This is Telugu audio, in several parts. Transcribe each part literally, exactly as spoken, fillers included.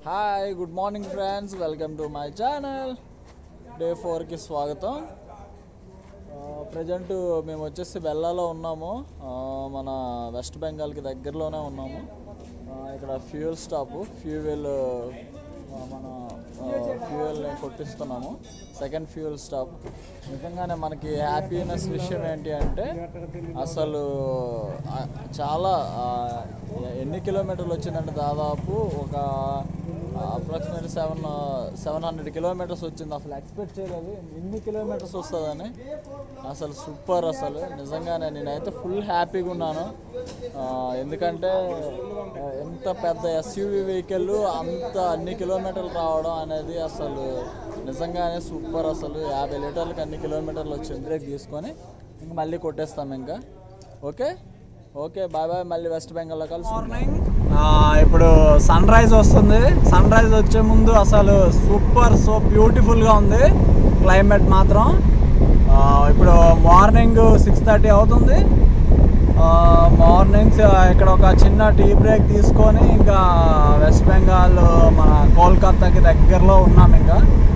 Hi good morning friends, welcome to my channel. Day ఫోర్కి స్వాగతం. ప్రజెంట్ మేము వచ్చేసి బెల్లాలో ఉన్నాము. మన వెస్ట్ బెంగాల్కి దగ్గరలోనే ఉన్నాము. ఇక్కడ ఫ్యూయల్ స్టాప్, ఫ్యూయల్ మన ఫ్యూయల్ని కొట్టిస్తున్నాము. Second fuel stop. నిజంగానే మనకి హ్యాపీనెస్ విషయం ఏంటి అంటే అసలు చాలా ఎన్ని కిలోమీటర్లు వచ్చిందంటే దాదాపు ఒక approximately seven seven hundred kilometers వచ్చింది. అసలు ఎక్స్పెక్ట్ చేయలేదు ఎన్ని కిలోమీటర్స్ వస్తుందని. అసలు సూపర్. అసలు నిజంగానే నేనైతే ఫుల్ హ్యాపీగా ఉన్నాను. ఎందుకంటే ఎంత పెద్ద ఎస్యూవీ వెహికల్ అంత అన్ని కిలోమీటర్లు రావడం అనేది అసలు నిజంగానే సూపర్. అసలు యాభై లీటర్లకు అన్ని కిలోమీటర్లు వచ్చింది. బ్రేక్ తీసుకొని ఇంక మళ్ళీ కొట్టేస్తాం. ఇంకా ఓకే ఓకే బాయ్ బాయ్. మళ్ళీ వెస్ట్ బెంగాల్లో కలిసి. మార్నింగ్ ఇప్పుడు సన్ రైజ్ వస్తుంది. సన్ రైజ్ వచ్చే ముందు అసలు సూపర్ సో బ్యూటిఫుల్గా ఉంది క్లైమేట్ మాత్రం. ఇప్పుడు మార్నింగ్ సిక్స్ థర్టీ అవుతుంది. మార్నింగ్స్ ఇక్కడ ఒక చిన్న టీ బ్రేక్ తీసుకొని ఇంకా వెస్ట్ బెంగాల్ మన కోల్కతాకి దగ్గరలో ఉన్నాం. ఇంకా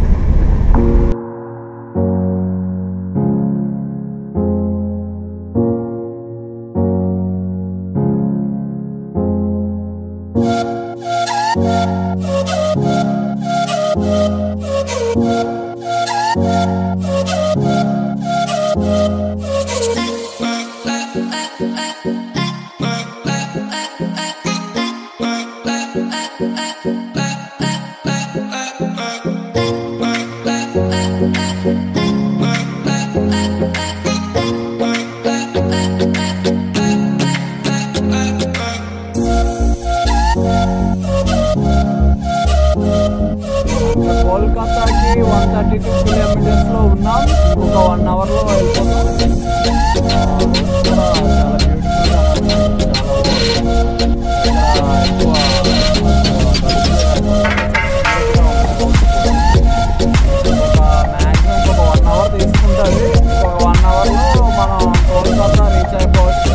కోల్కతాకి వన్ థర్టీ టూ కిలోమీటర్స్లో ఉన్నాం. ఒక వన్ అవర్లో వెళ్ళిపోతాం. చాలా బ్యూటిఫుల్గా మ్యాక్సిమం ఒక వన్ అవర్ తీసుకుంటుంది. ఒక వన్ అవర్లో మనం కోల్కతా రీచ్ అయిపోవచ్చు.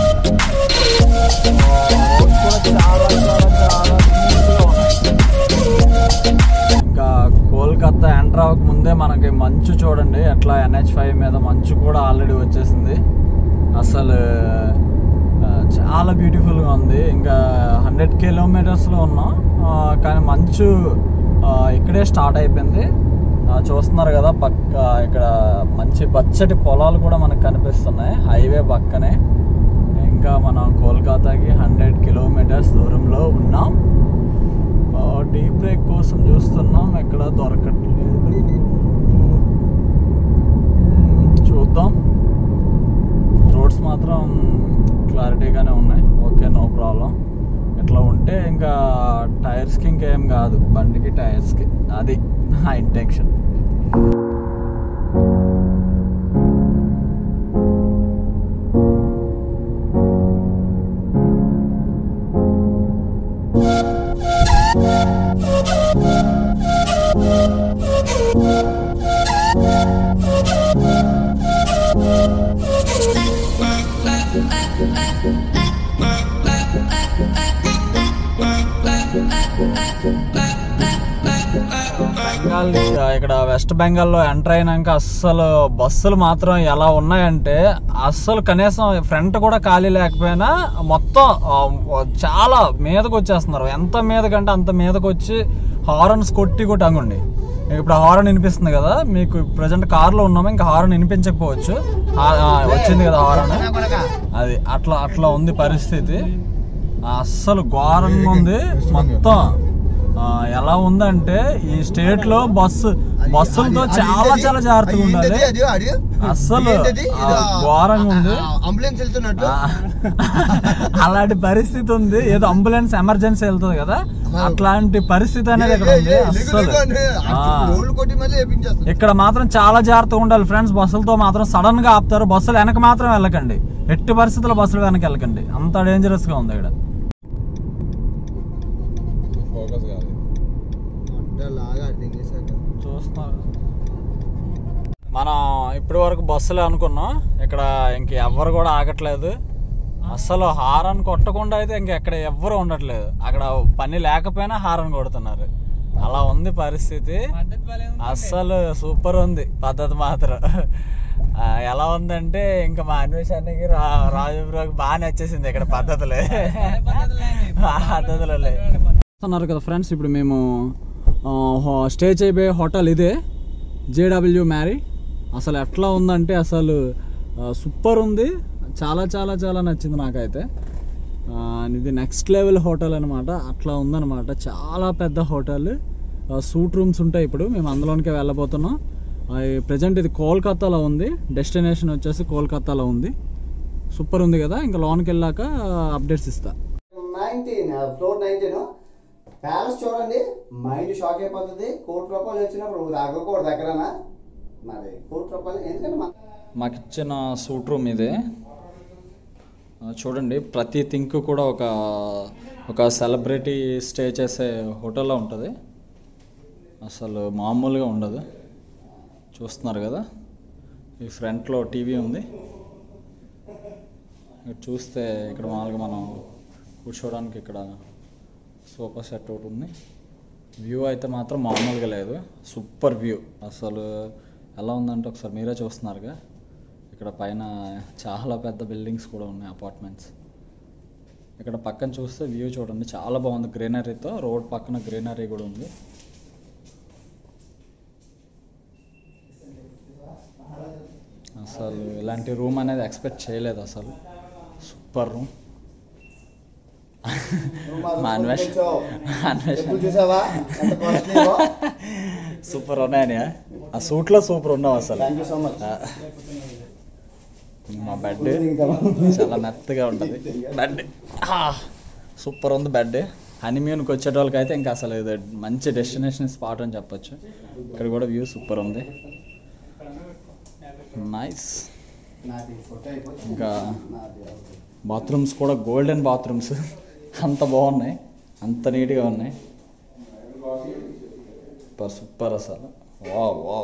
రోడ్స్ కూడా చాలా చాలా చాలా స్మూత్గా ఉన్నాయి. ఇంకా కోల్కతా ఎంటర్ అవ్వక ముందే మనకి మంచు చూడండి ఎట్లా ఎన్హెచ్ ఫైవ్ మీద మంచు కూడా ఆల్రెడీ వచ్చేసింది. అసలు చాలా బ్యూటిఫుల్గా ఉంది. ఇంకా హండ్రెడ్ కిలోమీటర్స్లో ఉన్నాం కానీ మంచు ఇక్కడే స్టార్ట్ అయిపోయింది. చూస్తున్నారు కదా పక్క ఇక్కడ మంచి పచ్చటి పొలాలు కూడా మనకు కనిపిస్తున్నాయి హైవే పక్కనే. ఇంకా మనం కోల్కతాకి హండ్రెడ్ కిలోమీటర్స్ దూరంలో ఉన్నాం. టీ బ్రేక్ కోసం చూస్తున్నాం, ఎక్కడ దొరకట్లేదు. చూద్దాం. రోడ్స్ మాత్రం క్లారిటీగానే ఉన్నాయి. Okay no problem. ఇట్లా ఉంటే ఇంకా టైర్స్కి ఇంకేం కాదు, బండికి టైర్స్కి. అది నా ఇంటెన్షన్. బెంగాల్ ఇక్కడ వెస్ట్ బెంగాల్లో ఎంటర్ అయినాక అస్సలు బస్సులు మాత్రం ఎలా ఉన్నాయంటే అస్సలు కనీసం ఫ్రంట్ కూడా ఖాళీ లేకపోయినా మొత్తం చాలా మీదకి వచ్చేస్తున్నారు. ఎంత మీదకంటే అంత మీదకి వచ్చి హారన్స్ కొట్టి కొట్టి అంగుండి. ఇప్పుడు హారన్ వినిపిస్తుంది కదా మీకు. ప్రజెంట్ కార్లో ఉన్నాము, ఇంకా హారన్ వినిపించకపోవచ్చు. వచ్చింది కదా హారన్. అది అట్లా అట్లా ఉంది పరిస్థితి. అస్సలు ఘోరంగా ఉంది మొత్తం. ఎలా ఉందంటే ఈ స్టేట్ లో బస్సు బస్సులతో చాలా చాలా జాగ్రత్తగా ఉండాలి. అస్సలు ఘోరంగా ఉంది. అలాంటి పరిస్థితి ఉంది. ఏదో అంబులెన్స్ ఎమర్జెన్సీ వెళ్తుంది కదా, అట్లాంటి పరిస్థితి అనేది ఇక్కడ ఉంది. అస్సలు ఇక్కడ మాత్రం చాలా జాగ్రత్తగా ఉండాలి ఫ్రెండ్స్. బస్సులతో మాత్రం సడన్ గా ఆపుతారు. బస్సులు వెనక మాత్రం వెళ్ళకండి. ఎట్టి పరిస్థితుల్లో బస్సులు వెనక వెళ్ళకండి. అంత డేంజరస్ గా ఉంది ఇక్కడ. చూస్తున్నారు మనం ఇప్పటి వరకు బస్సులే అనుకున్నాం. ఇక్కడ ఇంక ఎవరు కూడా ఆగట్లేదు. అసలు హారన్ కొట్టకుండా అయితే ఇంకెక్కడ ఎవ్వరు ఉండట్లేదు. అక్కడ పని లేకపోయినా హారన్ కొడుతున్నారు. అలా ఉంది పరిస్థితి. అస్సలు సూపర్ ఉంది పద్ధతి మాత్రం. ఎలా ఉందంటే ఇంకా మా అన్వేషణకి రా రాజుబ్రోకి బాగా నచ్చేసింది ఇక్కడ పద్ధతులే పద్ధతులు అన్నారు కదా ఫ్రెండ్స్. ఇప్పుడు మేము స్టే చేయబోయే హోటల్ ఇదే, జేడబ్ల్యూ మ్యారీ. అసలు ఎట్లా ఉందంటే అసలు సూపర్ ఉంది. చాలా చాలా చాలా నచ్చింది నాకైతే. ఇది నెక్స్ట్ లెవెల్ హోటల్ అనమాట. అట్లా ఉందన్నమాట. చాలా పెద్ద హోటల్. సూట్ రూమ్స్ ఉంటాయి. ఇప్పుడు మేము అందులోనికే వెళ్ళబోతున్నాం. ప్రజెంట్ ఇది కోల్కతాలో ఉంది. డెస్టినేషన్ వచ్చేసి కోల్కతాలో ఉంది. సూపర్ ఉంది కదా. ఇంకా లోన్కి వెళ్ళాక అప్డేట్స్ ఇస్తా. నైన్టీన్ ఫ్లోర్ నైన్టీన్ ప్యాలెస్ చూడండి, మైండ్ షాక్ అయిపోతుంది. కోటి రూపాయలు వచ్చినప్పుడు తగ్గకూడదు దగ్గరనా మరి. కోటి రూపాయలు ఎందుకంటే మాకు ఇచ్చిన సూట్ రూమ్ ఇదే. చూడండి, ప్రతి థింక్ కూడా ఒక ఒక సెలబ్రిటీ స్టే చేసే హోటల్లో ఉంటుంది. అసలు మామూలుగా ఉండదు. చూస్తున్నారు కదా, ఈ ఫ్రంట్లో టీవీ ఉంది. ఇక్కడ చూస్తే ఇక్కడ మామూలుగా మనం కూర్చోవడానికి ఇక్కడ సోఫా సెట్ ఒకటి ఉంది. వ్యూ అయితే మాత్రం మామూలుగా లేదు. Super view. అసలు ఎలా ఉందంటే ఒకసారి మీరే చూస్తున్నారుగా. ఇక్కడ పైన చాలా పెద్ద బిల్డింగ్స్ కూడా ఉన్నాయి, అపార్ట్మెంట్స్. ఇక్కడ పక్కన చూస్తే వ్యూ చూడండి, చాలా బాగుంది. గ్రీనరీతో, రోడ్ పక్కన గ్రీనరీ కూడా ఉంది. అసలు ఇలాంటి రూమ్ అనేది ఎక్స్పెక్ట్ చేయలేదు అసలు. Super room. సూపర్ ఉన్నాయని ఆ సూట్లో సూపర్ ఉన్నావు అసలు. మా బెడ్ చాలా మెత్తగా ఉంటుంది. బెడ్ సూపర్ ఉంది బెడ్. హనీమూన్కి వచ్చేటోళ్ళకి అయితే ఇంకా అసలు ఇది మంచి డెస్టినేషన్ స్పాట్ అని చెప్పొచ్చు. ఇక్కడ కూడా వ్యూ సూపర్ ఉంది. నైస్. ఇంకా బాత్రూమ్స్ కూడా గోల్డెన్ బాత్రూమ్స్. అంత బాగున్నాయి, అంత నీట్గా ఉన్నాయి. సూపర్ సూపర్ అసలు. Wow wow.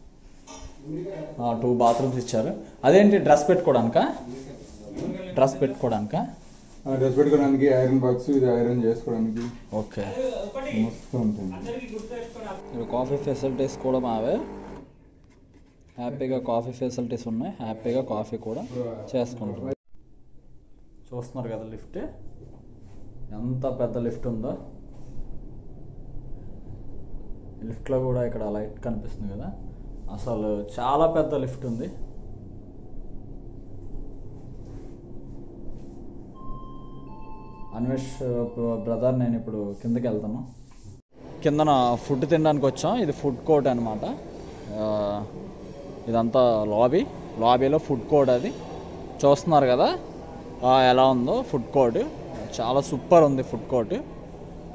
టూ బాత్రూమ్స్ ఇచ్చారు. అదేంటి, డ్రెస్ పెట్టుకోవడానికా? డ్రెస్ పెట్టుకోవడానికా? డ్రెస్ పెట్టుకోవడానికి ఐరన్ బాక్స్, ఇది ఐరన్ చేసుకోవడానికి. ఓకే, మస్తు ఉంటుంది. కాఫీ ఫెసిలిటీస్ కూడా మావే. హ్యాపీగా కాఫీ ఫెసిలిటీస్ ఉన్నాయి. హ్యాపీగా కాఫీ కూడా చేసుకుంటాం. చూస్తున్నారు కదా లిఫ్ట్, ఎంత పెద్ద లిఫ్ట్ ఉందో. లిఫ్ట్లో కూడా ఇక్కడ లైట్ కనిపిస్తుంది కదా. అసలు చాలా పెద్ద లిఫ్ట్ ఉంది. అన్వేష్ బ్రదర్ నేను ఇప్పుడు కిందకి వెళ్తాను. కిందన ఫుడ్ తినడానికి వచ్చాం. ఇది ఫుడ్ కోర్ట్ అనమాట. ఇదంతా లాబీ. లాబీలో food court. అది చూస్తున్నారు కదా ఎలా ఉందో ఫుడ్ కోర్ట్. చాలా సూపర్ ఉంది ఫుడ్ కోర్ట్.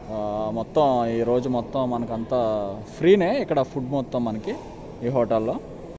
మొత్తం ఈరోజు మొత్తం మనకంతా ఫ్రీనే ఇక్కడ ఫుడ్ మొత్తం మనకి ఈ హోటల్లో.